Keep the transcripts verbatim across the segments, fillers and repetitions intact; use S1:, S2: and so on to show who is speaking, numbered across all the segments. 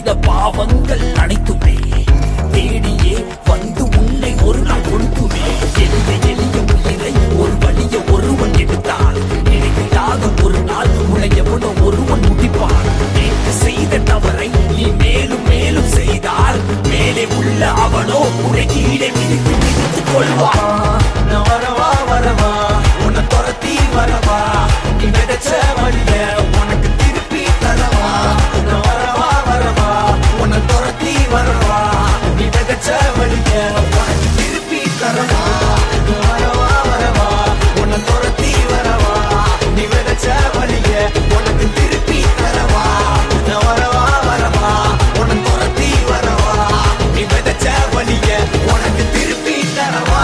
S1: செய்த பாவங்கள் அனைத்துமே தேடியே வந்து உன்னை ஒரு நாள் கொடுத்துமே. எளிய எளிய உயிரை ஒரு வழிய ஒருவன் எடுத்தால் நினைவில்லாத ஒரு நாள் உன்னை எவனோ ஒருவன் முடிப்பான். நேற்று செய்த தவறை நீ மேலும் மேலும் செய்தால் மேலே உள்ள அவனோ உன்னை கீழே மிதித்து மிதித்துக் கொள்வான். நான் வரவா வரவா உன்னை துரத்தி வரவா நீ விதைச்ச வழிய உனக்கு திருப்பி தரவா. நான் வரவா வரவா உன்னை துரத்தி வரவா நீ விதைச்ச வழிய உனக்கு திருப்பி தரவா. நான் வரவா வரவா உன்னை துரத்தி வரவா நீ விதைச்ச வழிய உனக்கு திருப்பி தரவா. நான் வரவா வரவா உன்னை துரத்தி வரவா நீ விதைச்ச வழிய உனக்கு திருப்பி தரவா.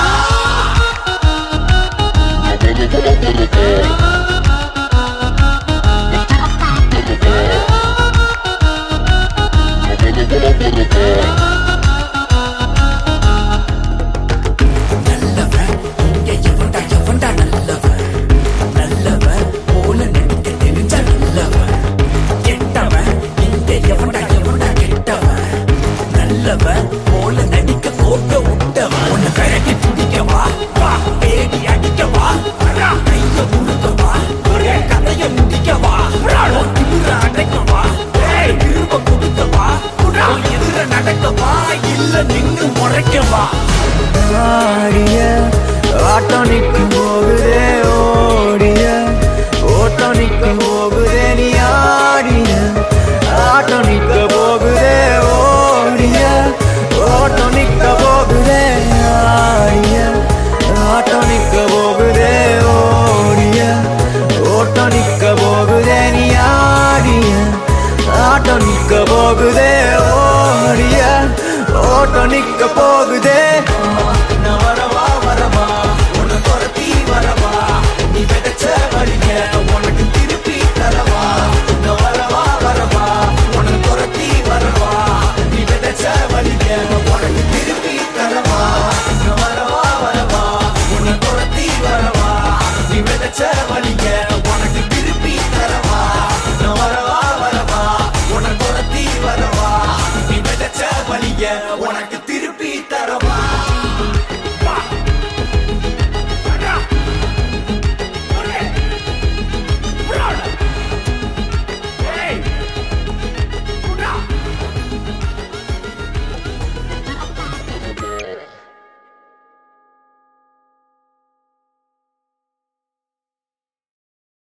S1: நல்லவன் இங்க எவன்டா எவன்டா நல்லவன்? நல்லவன் போல நடிக்க தெரிஞ்ச நல்லவன். கெட்டவன் இங்க எவன்டா எவன்டா கெட்டவன்? நல்லவன் போல நடிக்க கோட்ட விட்டவன். உன்னை கழட்டி பிடிக்கவா வா தேடி அடிக்கவா கைய முழுக்கவா கதைய முடிக்கவா திமுற அடைக்கவா திரும்ப கொடுக்கவா எதிர நடக்கவா இல்ல நின்று முறைக்கவா.
S2: ஆடிய ஆட்டம் நிற்கும் போகுதே ஓடிய ஓட்டம் நிற்கும் போகுதே நீ ஆடிய ஆட்டம் நிற்க போகுதே ஓடிய ஓட்டம் நிற்க போகுதே ஆடிய ஆட்டம் நிற்க போகுதே ஓடிய ஓட்டம் நிற்க போகுதே நீ ஆடிய ஆட்டம் நிற்க போகுதே ஓடிய ஓட்டம் நிற்க போகுதே.
S1: நான் வரவா வரவா உன்னை துரத்தி வரவா நீ விதைச்ச வழிய உனக்கு திருப்பி தரவா. நான் வரவா வரவா உன்னை துரத்தி வரவா நீ விதைச்ச வழிய உனக்கு திருப்பி தரவா. நான் வரவா வரவா உன்னை துரத்தி வரவா நீ விதைச்ச வழிய உனக்கு திருப்பி தரவா. நான் வரவா வரவா உன்னை துரத்தி வரவா நீ விதைச்ச வழிய